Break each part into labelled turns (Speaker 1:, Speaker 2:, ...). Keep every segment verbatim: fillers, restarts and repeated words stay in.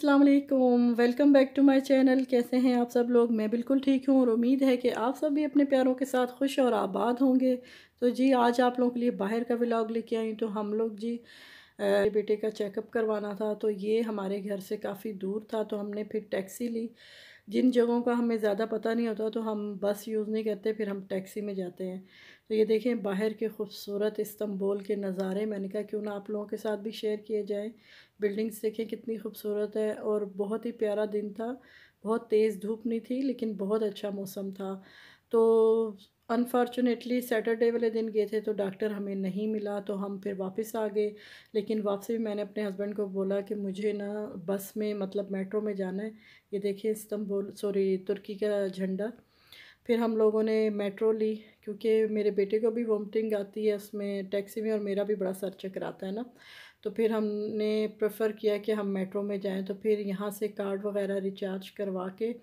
Speaker 1: अस्सलाम वालेकुम, welcome back to my channel. कैसे हैं आप सब लोग? मैं बिल्कुल ठीक हूँ और उम्मीद है कि आप सब भी अपने प्यारों के साथ खुश और आबाद होंगे। तो जी आज आप लोगों के लिए बाहर का व्लॉग लेके आई। तो हम लोग जी अ, बेटे का चेकअप करवाना था, तो ये हमारे घर से काफ़ी दूर था, तो हमने फिर टैक्सी ली। जिन जगहों का हमें ज़्यादा पता नहीं होता तो हम बस यूज़ नहीं करते, फिर हम टैक्सी में जाते हैं। तो ये देखें बाहर के खूबसूरत इस्तांबुल के नज़ारे, मैंने कहा क्यों ना आप लोगों के साथ भी शेयर किए जाएं। बिल्डिंग्स देखें कितनी खूबसूरत है और बहुत ही प्यारा दिन था। बहुत तेज़ धूप नहीं थी लेकिन बहुत अच्छा मौसम था। तो अनफॉर्चुनेटली सैटरडे वाले दिन गए थे तो डॉक्टर हमें नहीं मिला, तो हम फिर वापस आ गए। लेकिन वापसी भी मैंने अपने हस्बैंड को बोला कि मुझे ना बस में मतलब मेट्रो में जाना है। ये देखिए इस्तांबुल सॉरी तुर्की का झंडा। फिर हम लोगों ने मेट्रो ली क्योंकि मेरे बेटे को भी वोमिटिंग आती है उसमें टैक्सी में, और मेरा भी बड़ा सर चकराता है ना। तो फिर हमने प्रेफर किया कि हम मेट्रो में जाएं। तो फिर यहाँ से कार्ड वगैरह रिचार्ज करवा के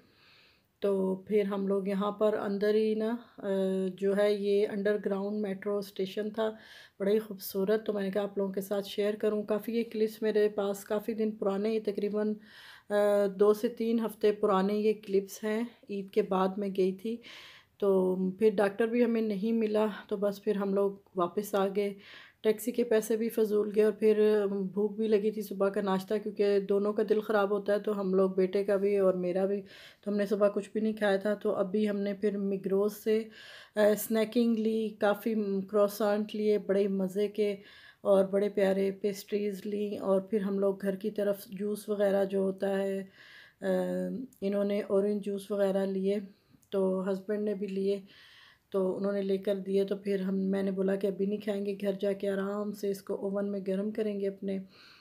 Speaker 1: तो फिर हम लोग यहाँ पर अंदर ही ना अ, जो है ये अंडरग्राउंड मेट्रो स्टेशन था, बड़ा ही खूबसूरत। तो मैंने कहा आप लोगों के साथ शेयर करूँ। काफ़ी ये क्लिप्स मेरे पास काफ़ी दिन पुराने, ये तकरीबन अ, दो से तीन हफ्ते पुराने ये क्लिप्स हैं। ईद के बाद मैं गई थी, तो फिर डॉक्टर भी हमें नहीं मिला, तो बस फिर हम लोग वापस आ गए। टैक्सी के पैसे भी फ़जूल गए और फिर भूख भी लगी थी सुबह का नाश्ता, क्योंकि दोनों का दिल ख़राब होता है, तो हम लोग बेटे का भी और मेरा भी। तो हमने सुबह कुछ भी नहीं खाया था, तो अभी हमने फिर मिग्रोस से स्नैकिंग ली, काफ़ी क्रोसेंट लिए बड़े मज़े के, और बड़े प्यारे पेस्ट्रीज़ ली। और फिर हम लोग घर की तरफ जूस वग़ैरह जो होता है, अ, इन्होंने ऑरेंज जूस वग़ैरह लिए, तो हस्बैंड ने भी लिए, तो उन्होंने लेकर दिए। तो फिर हम मैंने बोला कि अभी नहीं खाएंगे, घर जाके आराम से इसको ओवन में गर्म करेंगे। अपने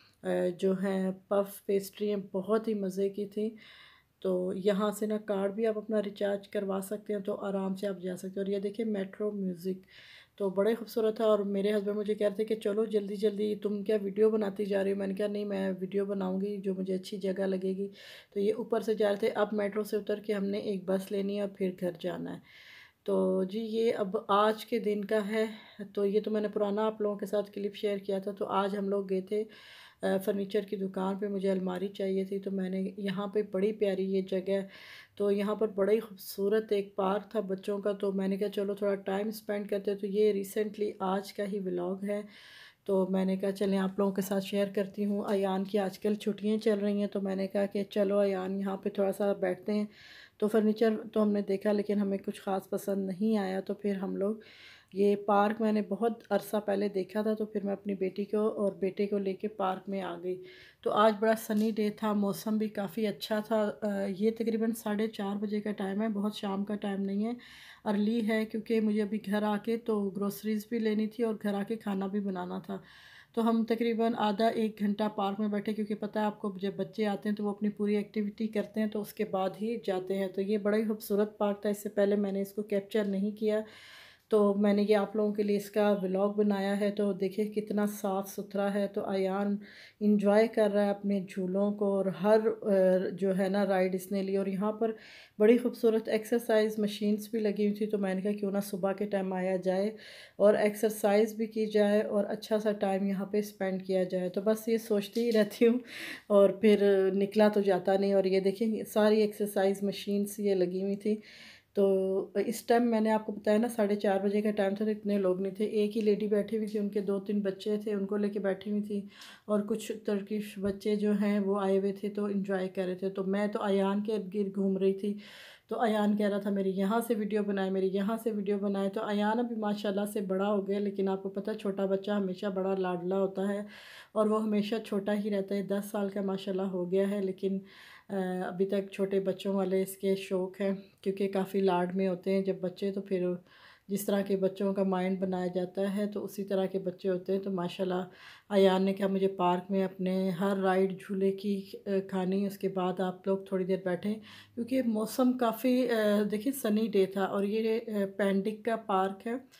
Speaker 1: अ, जो हैं पफ पेस्ट्री हैं बहुत ही मज़े की थी। तो यहाँ से ना कार्ड भी आप अपना रिचार्ज करवा सकते हैं, तो आराम से आप जा सकते हैं। और ये देखिए मेट्रो म्यूज़िक तो बड़े खूबसूरत था। और मेरे हस्बैंड मुझे कह रहे थे कि चलो जल्दी जल्दी, तुम क्या वीडियो बनाती जा रही हो? मैंने कहा नहीं, मैं वीडियो बनाऊंगी जो मुझे अच्छी जगह लगेगी। तो ये ऊपर से जा रहे थे, अब मेट्रो से उतर के हमने एक बस लेनी है और फिर घर जाना है। तो जी ये अब आज के दिन का है। तो ये तो मैंने पुराना आप लोगों के साथ क्लिप शेयर किया था। तो आज हम लोग गए थे फ़र्नीचर की दुकान पे, मुझे अलमारी चाहिए थी, तो मैंने यहाँ पे बड़ी प्यारी ये जगह, तो यहाँ पर बड़ा ही खूबसूरत एक पार्क था बच्चों का, तो मैंने कहा चलो थोड़ा टाइम स्पेंड करते हैं। तो ये रिसेंटली आज का ही व्लॉग है, तो मैंने कहा चलें आप लोगों के साथ शेयर करती हूँ। अयान की आजकल छुट्टियाँ चल रही हैं, तो मैंने कहा कि चलो अयान यहाँ पे थोड़ा सा बैठते हैं। तो फर्नीचर तो हमने देखा लेकिन हमें कुछ ख़ास पसंद नहीं आया, तो फिर हम लोग ये पार्क मैंने बहुत अरसा पहले देखा था, तो फिर मैं अपनी बेटी को और बेटे को लेके पार्क में आ गई। तो आज बड़ा सनी डे था, मौसम भी काफ़ी अच्छा था। अ, ये तकरीबन साढ़े चार बजे का टाइम है, बहुत शाम का टाइम नहीं है, अर्ली है, क्योंकि मुझे अभी घर आके तो ग्रोसरीज़ भी लेनी थी और घर आके खाना भी बनाना था। तो हम तकरीबन आधा एक घंटा पार्क में बैठे, क्योंकि पता है आपको जब बच्चे आते हैं तो वो अपनी पूरी एक्टिविटी करते हैं, तो उसके बाद ही जाते हैं। तो ये बड़ा ही खूबसूरत पार्क था, इससे पहले मैंने इसको कैप्चर नहीं किया, तो मैंने ये आप लोगों के लिए इसका व्लॉग बनाया है। तो देखिए कितना साफ़ सुथरा है। तो अयान इंजॉय कर रहा है अपने झूलों को, और हर अ, जो है ना राइड इसने ली। और यहाँ पर बड़ी खूबसूरत एक्सरसाइज मशीन्स भी लगी हुई थी, तो मैंने कहा क्यों ना सुबह के टाइम आया जाए और एक्सरसाइज भी की जाए और अच्छा सा टाइम यहाँ पे स्पेंड किया जाए। तो बस ये सोचती ही रहती हूँ और फिर निकला तो जाता नहीं। और ये देखिए सारी एक्सरसाइज मशीन्स ये लगी हुई थी। तो इस टाइम मैंने आपको बताया ना साढ़े चार बजे का टाइम था, तो इतने लोग नहीं थे। एक ही लेडी बैठी हुई थी, उनके दो तीन बच्चे थे, उनको लेके बैठी हुई थी, और कुछ तुर्किश बच्चे जो हैं वो आए हुए थे, तो इन्जॉय कर रहे थे। तो मैं तो अयान के इर्द गिर्द घूम रही थी, तो अयान कह रहा था मेरी यहाँ से वीडियो बनाए, मेरी यहाँ से वीडियो बनाए। तो अयान अभी माशाल्लाह से बड़ा हो गया, लेकिन आपको पता है छोटा बच्चा हमेशा बड़ा लाडला होता है, और वो हमेशा छोटा ही रहता है। दस साल का माशाल्लाह हो गया है, लेकिन अ, अभी तक छोटे बच्चों वाले इसके शौक़ हैं, क्योंकि काफ़ी लाड में होते हैं जब बच्चे। तो फिर जिस तरह के बच्चों का माइंड बनाया जाता है तो उसी तरह के बच्चे होते हैं। तो माशाल्लाह अयान ने कहा मुझे पार्क में अपने हर राइड झूले की अ, खानी, उसके बाद आप लोग थोड़ी देर बैठें, क्योंकि मौसम काफ़ी देखिए सनी डे था। और ये अ, पैंडिक का पार्क है,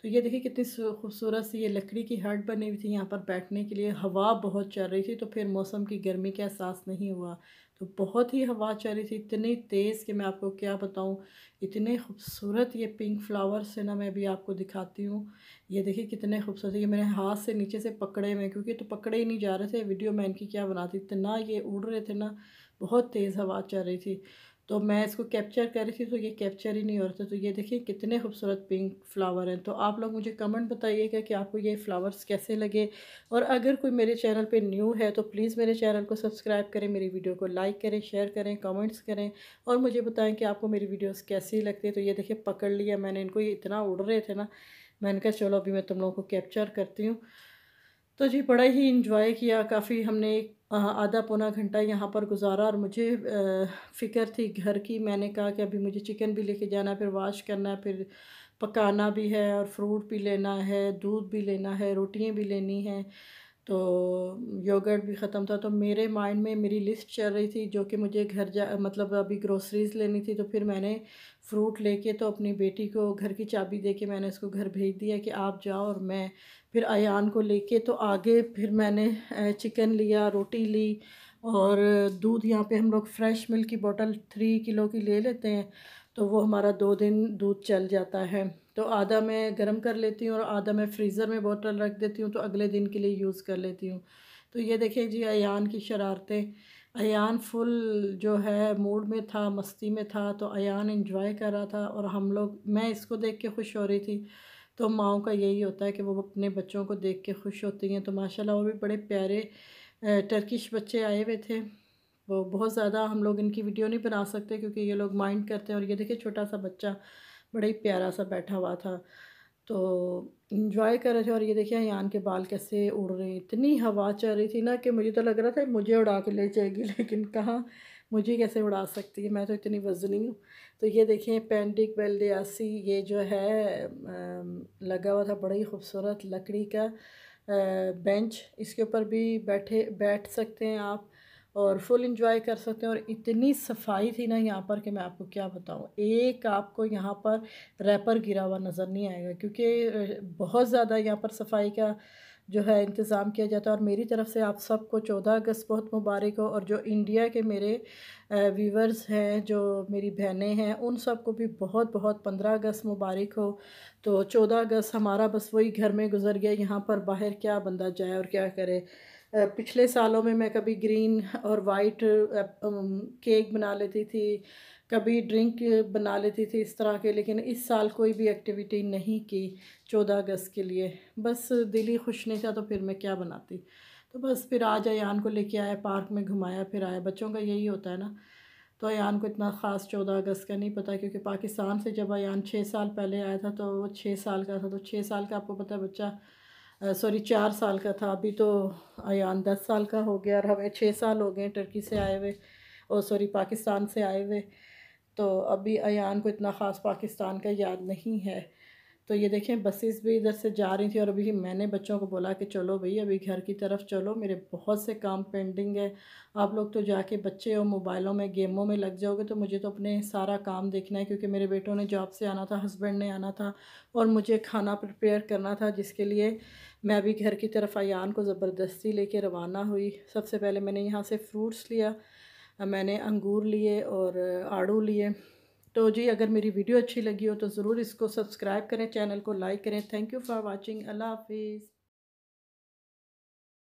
Speaker 1: तो ये देखिए कितनी खूबसूरत सी ये लकड़ी की हट बनी हुई थी यहाँ पर बैठने के लिए। हवा बहुत चल रही थी, तो फिर मौसम की गर्मी का एहसास नहीं हुआ। तो बहुत ही हवा चल रही थी, इतनी तेज़ कि मैं आपको क्या बताऊँ। इतने खूबसूरत ये पिंक फ्लावर्स है ना, मैं भी आपको दिखाती हूँ। ये देखिए कितने खूबसूरत, ये मेरे हाथ से नीचे से पकड़े हुए, क्योंकि तो पकड़े ही नहीं जा रहे थे। वीडियो मैं इनकी क्या बनाती, इतना ये उड़ रहे थे ना, बहुत तेज़ हवा चल रही थी। तो मैं इसको कैप्चर कर रही थी, तो ये कैप्चर ही नहीं हो रहा था। तो ये देखिए कितने खूबसूरत पिंक फ्लावर हैं। तो आप लोग मुझे कमेंट बताइएगा कि आपको ये फ्लावर्स कैसे लगे। और अगर कोई मेरे चैनल पे न्यू है तो प्लीज़ मेरे चैनल को सब्सक्राइब करें, मेरी वीडियो को लाइक करें, शेयर करें, कमेंट्स करें, और मुझे बताएं कि आपको मेरी वीडियोस कैसी लगती है। तो ये देखिए पकड़ लिया मैंने इनको, ये इतना उड़ रहे थे ना, मैंने कहा चलो अभी मैं तुम लोगों को कैप्चर करती हूँ। तो जी बड़ा ही इंजॉय किया, काफ़ी हमने एक अ, आधा पौना घंटा यहाँ पर गुजारा। और मुझे अ, फ़िक्र थी घर की। मैंने कहा कि अभी मुझे चिकन भी लेके जाना है, फिर वॉश करना है, फिर पकाना भी है, और फ्रूट भी लेना है, दूध भी लेना है, रोटियाँ भी लेनी हैं। तो योगर्ट भी ख़त्म था, तो मेरे माइंड में मेरी लिस्ट चल रही थी, जो कि मुझे घर जा मतलब अभी ग्रोसरीज़ लेनी थी। तो फिर मैंने फ्रूट लेके तो अपनी बेटी को घर की चाबी दे के मैंने उसको घर भेज दिया कि आप जाओ, और मैं फिर अयान को लेके तो आगे फिर मैंने अ, चिकन लिया, रोटी ली, और दूध यहाँ पे हम लोग फ्रेश मिल्क की बोतल थ्री किलो की ले लेते हैं। तो वो हमारा दो दिन दूध चल जाता है। तो आधा मैं गर्म कर लेती हूँ और आधा मैं फ्रीज़र में बोतल रख देती हूँ, तो अगले दिन के लिए यूज़ कर लेती हूँ। तो ये देखिए जी अयान की शरारतें। अयान फुल जो है मूड में था, मस्ती में था। तो अयान एंजॉय कर रहा था, और हम लोग मैं इसको देख के खुश हो रही थी। तो माँओं का यही होता है कि वो अपने बच्चों को देख के खुश होती हैं। तो माशाल्लाह और भी बड़े प्यारे अ, टर्किश बच्चे आए हुए थे। वो बहुत ज़्यादा हम लोग इनकी वीडियो नहीं बना सकते, क्योंकि ये लोग माइंड करते हैं। और ये देखिए छोटा सा बच्चा बड़ा ही प्यारा सा बैठा हुआ था। तो एंजॉय कर रहे थे। और ये देखिए यान के बाल कैसे उड़ रहे हैं। इतनी हवा चल रही थी ना कि मुझे तो लग रहा था मुझे उड़ा के ले जाएगी, लेकिन कहाँ, मुझे कैसे उड़ा सकती है, मैं तो इतनी वज़नी हूँ। तो ये देखिए पेंडिक बेल्डियासी, ये जो है अम, लगा हुआ था, बड़ा ही खूबसूरत लकड़ी का बेंच। इसके ऊपर भी बैठे बैठ सकते हैं आप, और फुल एंजॉय कर सकते हैं। और इतनी सफाई थी ना यहाँ पर कि मैं आपको क्या बताऊँ। एक आपको यहाँ पर रैपर गिरा हुआ नज़र नहीं आएगा, क्योंकि बहुत ज़्यादा यहाँ पर सफाई का जो है इंतज़ाम किया जाता है। और मेरी तरफ से आप सबको चौदह अगस्त बहुत मुबारक हो। और जो इंडिया के मेरे व्यूवर्स हैं, जो मेरी बहनें हैं, उन सबको भी बहुत बहुत पंद्रह अगस्त मुबारक हो। तो चौदह अगस्त हमारा बस वही घर में गुजर गया। यहाँ पर बाहर क्या बंदा जाए और क्या करे। अ, पिछले सालों में मैं कभी ग्रीन और वाइट केक बना लेती थी, कभी ड्रिंक बना लेती थी इस तरह के, लेकिन इस साल कोई भी एक्टिविटी नहीं की चौदह अगस्त के लिए। बस दिल ही खुश नहीं था, तो फिर मैं क्या बनाती। तो बस फिर आज अयान को लेके आया, पार्क में घुमाया फिर आया। बच्चों का यही होता है ना। तो अयान को इतना ख़ास चौदह अगस्त का नहीं पता, क्योंकि पाकिस्तान से जब अयान छः साल पहले आया था तो वो छः साल का था। तो छः साल का आपको पता है बच्चा, सॉरी चार साल का था। अभी तो अयान दस साल का हो गया, और हमें छः साल हो गए टर्की से आए हुए, और सॉरी पाकिस्तान से आए हुए। तो अभी अयान को इतना ख़ास पाकिस्तान का याद नहीं है। तो ये देखें बसेस भी इधर से जा रही थी, और अभी मैंने बच्चों को बोला कि चलो भई अभी घर की तरफ चलो, मेरे बहुत से काम पेंडिंग है। आप लोग तो जाके बच्चे और मोबाइलों में गेमों में लग जाओगे, तो मुझे तो अपने सारा काम देखना है, क्योंकि मेरे बेटों ने जॉब से आना था, हस्बैंड ने आना था, और मुझे खाना प्रिपेयर करना था, जिसके लिए मैं अभी घर की तरफ अयान को ज़बरदस्ती लेके रवाना हुई। सबसे पहले मैंने यहाँ से फ्रूट्स लिया, मैंने अंगूर लिए और आड़ू लिए। तो जी अगर मेरी वीडियो अच्छी लगी हो तो ज़रूर इसको सब्सक्राइब करें, चैनल को लाइक करें। Thank you for watching. अल्लाह हाफिज़।